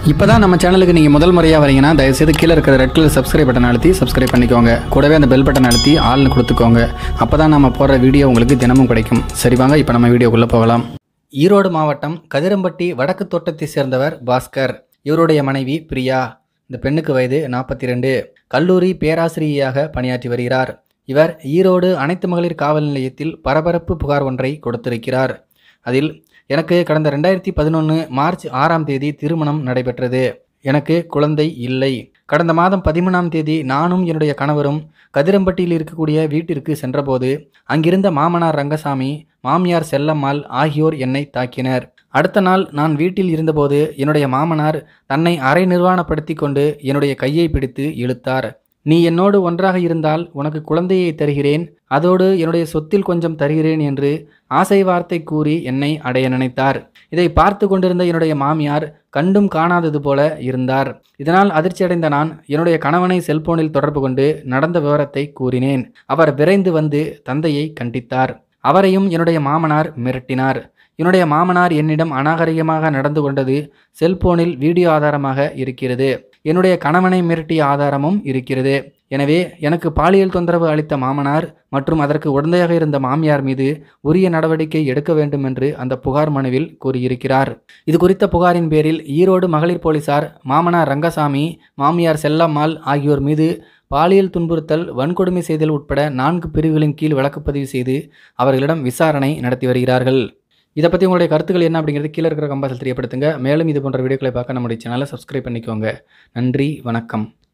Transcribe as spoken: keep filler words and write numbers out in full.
இப்போ தான் நம்ம சேனலுக்கு நீங்கள் முதல் முறையாக வரீங்கன்னா தயவுசெய்து கீழே இருக்கிற ரெட் கலர் சப்ஸ்கிரைப் பட்டன் அழுத்தி சப்ஸ்கிரைப் பண்ணிக்கோங்க. கூடவே அந்த பெல் பட்டன் அழுத்தி ஆள்னு கொடுத்துக்கோங்க. அப்போ தான் நம்ம போடுற வீடியோ உங்களுக்கு தினமும் கிடைக்கும். சரி வாங்க இப்போ நம்ம வீடியோக்குள்ளே போகலாம். ஈரோடு மாவட்டம் கதிரம்பட்டி வடக்கு தோட்டத்தை சேர்ந்தவர் பாஸ்கர். இவருடைய மனைவி பிரியா. இந்த பெண்ணுக்கு வயது நாற்பத்தி ரெண்டு. கல்லூரி பேராசிரியையாக பணியாற்றி வருகிறார். இவர் ஈரோடு அனைத்து மகளிர் காவல் நிலையத்தில் பரபரப்பு புகார் ஒன்றை கொடுத்திருக்கிறார். அதில், எனக்கு கடந்த ரெண்டாயிரத்தி பதினொன்று மார்ச் ஆறாம் தேதி திருமணம் நடைபெற்றது. எனக்கு குழந்தை இல்லை. கடந்த மாதம் பதிமூணாம் தேதி நானும் என்னுடைய கணவரும் கதிரம்பட்டியில் இருக்கக்கூடிய வீட்டிற்கு சென்றபோது அங்கிருந்த மாமனார் ரங்கசாமி, மாமியார் செல்லம்மாள் ஆகியோர் என்னை தாக்கினர். அடுத்த நாள் நான் வீட்டில் இருந்தபோது என்னுடைய மாமனார் தன்னை அரை நிர்வாணப்படுத்தி கொண்டு என்னுடைய கையை பிடித்து இழுத்தார். நீ என்னோடு ஒன்றாக இருந்தால் உனக்கு குழந்தையை தருகிறேன், அதோடு என்னுடைய சொத்தில் கொஞ்சம் தருகிறேன் என்று ஆசை வார்த்தை கூறி என்னை அடைய நினைத்தார். இதை பார்த்து கொண்டிருந்த என்னுடைய மாமியார் கண்டும் காணாதது போல இருந்தார். இதனால் அதிர்ச்சியடைந்த நான் என்னுடைய கணவனை செல்போனில் தொடர்பு கொண்டு நடந்த விவரத்தை கூறினேன். அவர் விரைந்து வந்து தந்தையை கண்டித்தார். அவரையும் என்னுடைய மாமனார் மிரட்டினார். என்னுடைய மாமனார் என்னிடம் அநாகரிகமாக நடந்து கொண்டது செல்போனில் வீடியோ ஆதாரமாக இருக்கிறது. என்னுடைய கணவனை மிரட்டிய ஆதாரமும் இருக்கிறது. எனவே எனக்கு பாலியல் தொந்தரவு அளித்த மாமனார் மற்றும் அதற்கு உடந்தையாக இருந்த மாமியார் மீது உரிய நடவடிக்கை எடுக்க வேண்டும் என்று அந்த புகார் மனுவில் கூறியிருக்கிறார். இது குறித்த புகாரின் பேரில் ஈரோடு மகளிர் போலீசார் மாமனார் ரங்கசாமி, மாமியார் செல்லம்மாள் ஆகியோர் மீது பாலியல் துன்புறுத்தல், வன்கொடுமை செய்தல் உட்பட நான்கு பிரிவுகளின் கீழ் வழக்குப்பதிவு செய்து அவர்களிடம் விசாரணை நடத்தி வருகிறார்கள். இதை பற்றி உங்களுடைய கருத்துக்கள் என்ன அப்படிங்கிறது கீழே இருக்கிற கம்பாசில் தெரியப்படுத்துங்க. மேலும் இது போன்ற வீடியோக்களை பார்க்க நம்முடைய சேனலை சப்ஸ்கிரைப் பண்ணிக்கோங்க. நன்றி, வணக்கம்.